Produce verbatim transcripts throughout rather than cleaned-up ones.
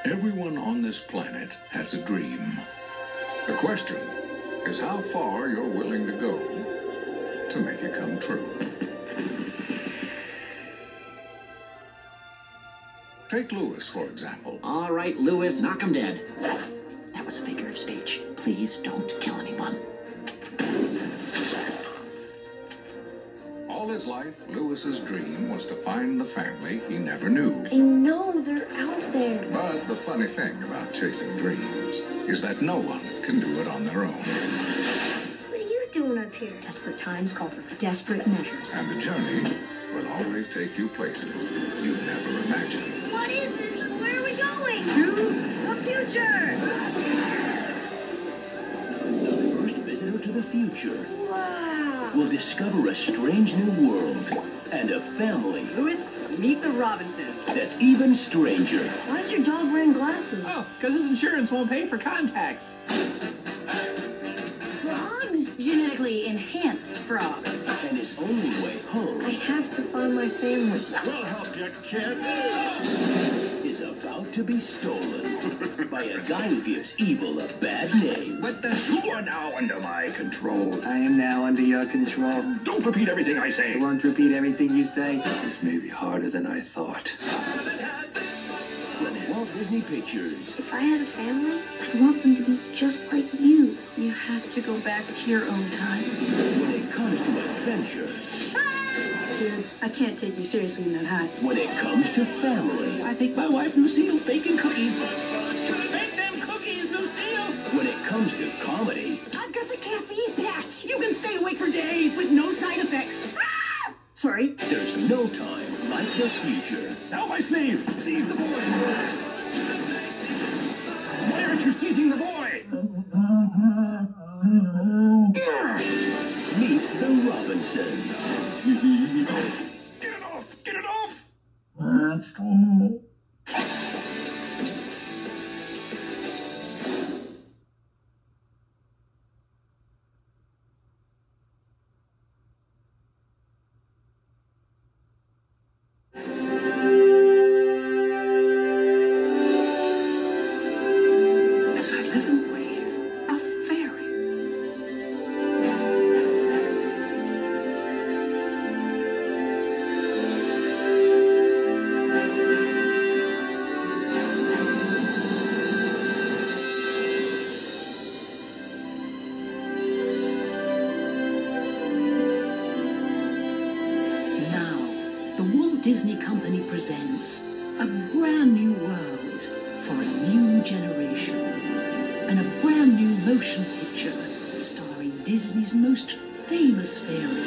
Everyone on this planet has a dream. The question is how far you're willing to go to make it come true. Take Lewis, for example. All right, Lewis, knock him dead. That was a figure of speech. Please don't kill anyone. All his life, Lewis's dream was to find the family he never knew. I know they're out there. But the funny thing about chasing dreams is that no one can do it on their own. What are you doing up here? Desperate times call for desperate measures. And the journey will always take you places you'd never imagined. What is this? Where are we going? To the future! The first visitor to the future Wow. will discover a strange new world and a family Lewis, meet the Robinsons. that's even stranger. Why is your dog wearing glasses? Oh, because his insurance won't pay for contacts. Frogs? Genetically enhanced frogs. And his only way home I have to find my family. will help you, kid. Is about to be stolen by a guy who gives evil a bad name. But the two are now under my control. I am now under your control. Don't repeat everything I say. I won't repeat everything you say. This may be harder than I thought. From Walt Disney Pictures. If I had a family, I'd want them to be just like you. You have to go back to your own time. When it comes to adventure. Dude, I can't take you seriously in that hat. When it comes to family. I think my wife Lucille's baking cookies. Bake them cookies, Lucille! When it comes to comedy. I've got the caffeine patch. You can stay awake for days with no side effects. Ah! Sorry. There's no time like the future. Now my sleeve! Seize the boy! Why aren't you seizing the boy? Meet the Robinsons. Get it off! Get it off! As I live and breathe, a fairy. Now, the Walt Disney Company presents a brand new world for a new generation. And a brand new motion picture starring Disney's most famous fairy.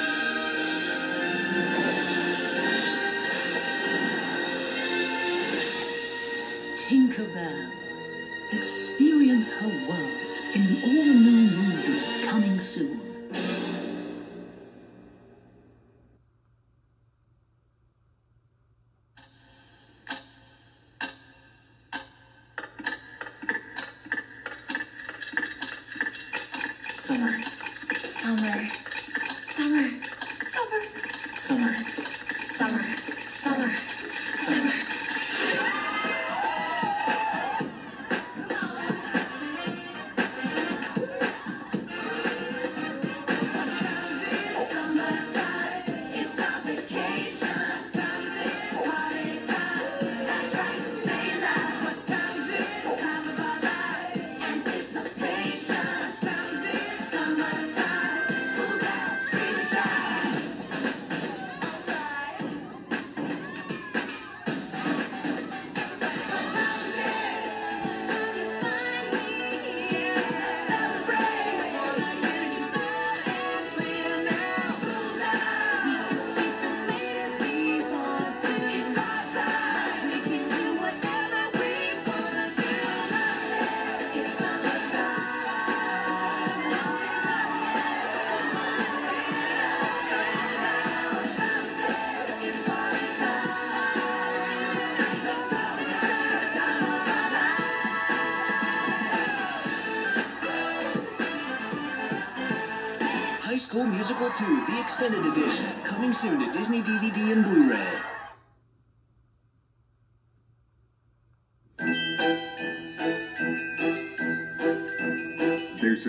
Tinkerbell. Experience her world in an all-new movie coming soon. Summer, Summer. Summer. Summer. summer, Summer. Summer. summer. It's our vacation. Party time. That's right. Say it loud. What time is it? Time of our lives. Anticipation. What time is it? Summertime. School's out. Scream and shout. What time is it? Time is finally here. Let's celebrate. Wanna hear you loud and clear now. School's out. We can sleep as late as we want to. It's our time. We can do whatever we wanna do. It's summertime. It's party time. Let's go. Summer of our High School Musical two, the extended edition. Coming soon to Disney D V D and Blu-ray.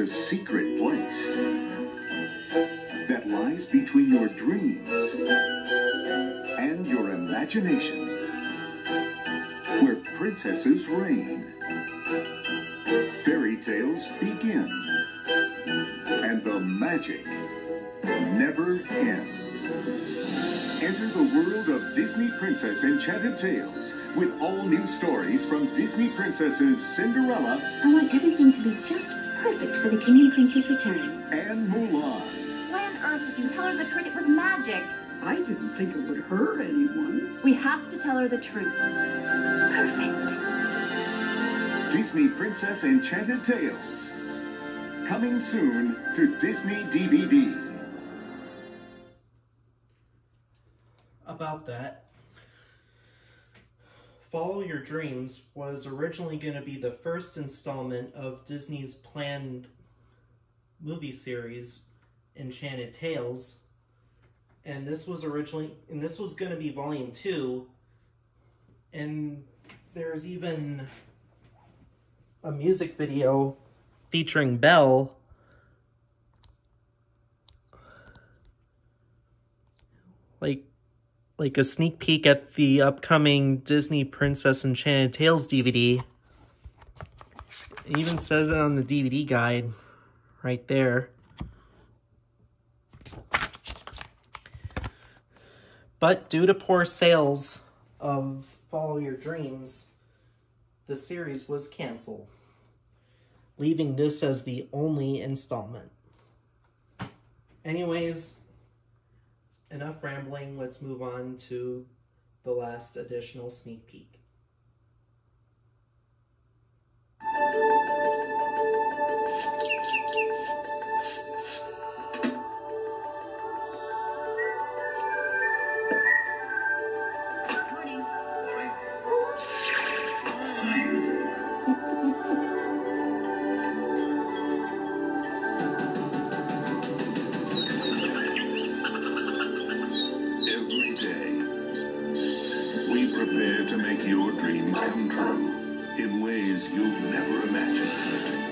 a secret place that lies between your dreams and your imagination, where princesses reign, fairy tales begin, and the magic never ends. Enter the world of Disney Princess Enchanted Tales with all new stories from Disney Princesses Cinderella I want everything to be just perfect for the King and Princess return. and Mulan. Why on earth would you tell her the cricket was magic? I didn't think it would hurt anyone. We have to tell her the truth. Perfect. Disney Princess Enchanted Tales. Coming soon to Disney D V D. About that, Follow Your Dreams was originally going to be the first installment of Disney's planned movie series, Enchanted Tales, and this was originally, and this was going to be volume two, and there's even a music video featuring Belle, like, like a sneak peek at the upcoming Disney Princess Enchanted Tales D V D. It even says it on the D V D guide right there. But due to poor sales of Follow Your Dreams, the series was canceled, leaving this as the only installment. Anyways, enough rambling, let's move on to the last additional sneak peek. Every day, we prepare to make your dreams come true in ways you've never imagined.